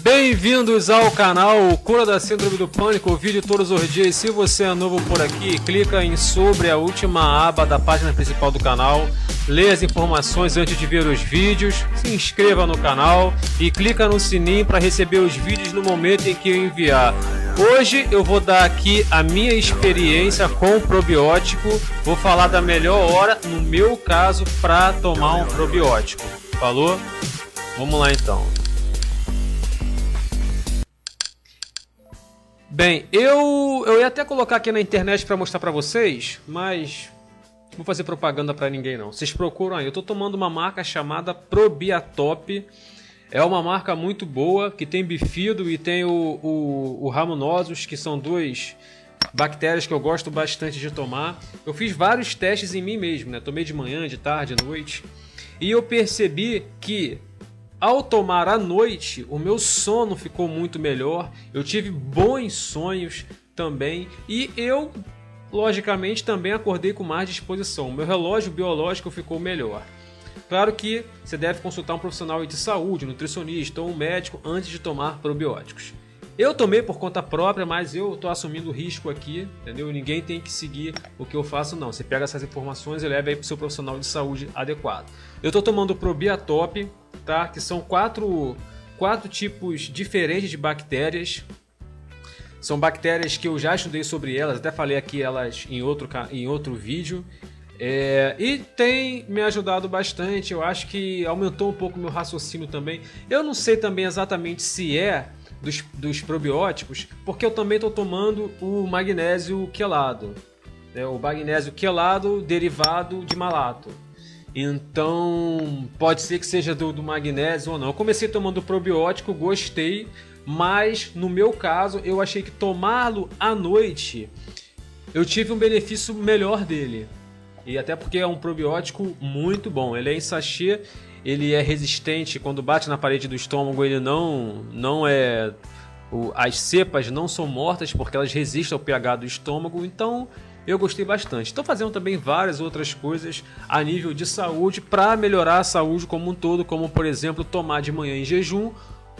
Bem-vindos ao canal Cura da Síndrome do Pânico, vídeo todos os dias. Se você é novo por aqui, clica em sobre a última aba da página principal do canal, lê as informações antes de ver os vídeos, se inscreva no canal e clica no sininho para receber os vídeos no momento em que eu enviar. Hoje eu vou dar aqui a minha experiência com o probiótico, vou falar da melhor hora, no meu caso, para tomar um probiótico. Falou? Vamos lá então. Bem, eu ia até colocar aqui na internet para mostrar para vocês, mas não vou fazer propaganda para ninguém não. Vocês procuram aí. Eu estou tomando uma marca chamada Probiatop. É uma marca muito boa, que tem bifido e tem o Rhamnosus, que são duas bactérias que eu gosto bastante de tomar. Eu fiz vários testes em mim mesmo, né? Tomei de manhã, de tarde, à noite. E eu percebi que ao tomar à noite, o meu sono ficou muito melhor, eu tive bons sonhos também e eu, logicamente, também acordei com mais disposição. O meu relógio biológico ficou melhor. Claro que você deve consultar um profissional de saúde, um nutricionista ou um médico antes de tomar probióticos. Eu tomei por conta própria, mas eu estou assumindo o risco aqui, entendeu? Ninguém tem que seguir o que eu faço, não. Você pega essas informações e leva aí para o seu profissional de saúde adequado. Eu estou tomando o Probiatop, tá? Que são quatro tipos diferentes de bactérias. São bactérias que eu já estudei sobre elas, até falei aqui elas em outro vídeo. E tem me ajudado bastante, eu acho que aumentou um pouco o meu raciocínio também. Eu não sei também exatamente se é dos probióticos, porque eu também estou tomando o magnésio quelado, né? O magnésio quelado derivado de malato. Então pode ser que seja do magnésio ou não. Eu comecei tomando probiótico, gostei, mas no meu caso eu achei que tomá-lo à noite eu tive um benefício melhor dele. E até porque é um probiótico muito bom. Ele é em sachê, ele é resistente, quando bate na parede do estômago ele não é... As cepas não são mortas porque elas resistem ao pH do estômago, então eu gostei bastante. Estou fazendo também várias outras coisas a nível de saúde para melhorar a saúde como um todo, como por exemplo tomar de manhã em jejum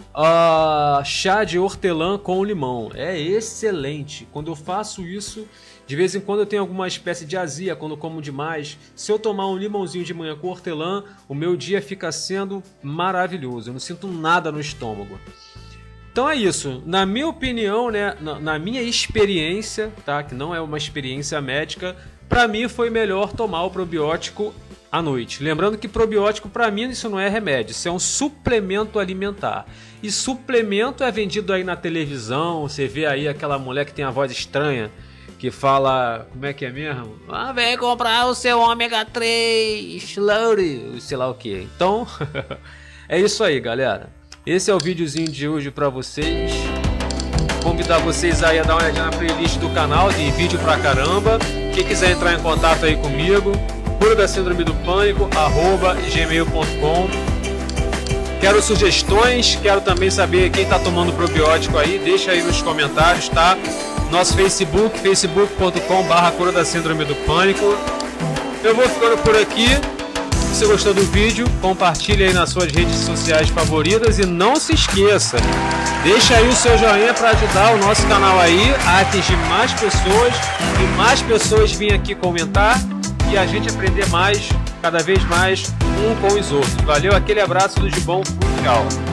chá de hortelã com limão. É excelente. Quando eu faço isso, de vez em quando eu tenho alguma espécie de azia quando como demais. Se eu tomar um limãozinho de manhã com hortelã, o meu dia fica sendo maravilhoso. Eu não sinto nada no estômago. Então é isso. Na minha opinião, né, na minha experiência, tá, que não é uma experiência médica, para mim foi melhor tomar o probiótico à noite. Lembrando que probiótico para mim isso não é remédio, isso é um suplemento alimentar. E suplemento é vendido aí na televisão, você vê aí aquela mulher que tem a voz estranha, que fala, como é que é mesmo? Vem comprar o seu ômega 3, Slurry, sei lá o que. Então, é isso aí, galera. Esse é o videozinho de hoje pra vocês. Convidar vocês aí a dar uma olhadinha na playlist do canal, tem vídeo pra caramba. Quem quiser entrar em contato aí comigo, Cura da Síndrome do Pânico, @gmail.com. Quero sugestões, quero também saber quem tá tomando probiótico aí, deixa aí nos comentários, tá? Nosso Facebook, facebook.com/Cura da Síndrome do Pânico. Eu vou ficando por aqui. Se você gostou do vídeo, compartilhe aí nas suas redes sociais favoritas e não se esqueça, deixa aí o seu joinha para ajudar o nosso canal aí a atingir mais pessoas e mais pessoas virem aqui comentar e a gente aprender mais, cada vez mais, um com os outros. Valeu, aquele abraço, tudo de bom, tchau!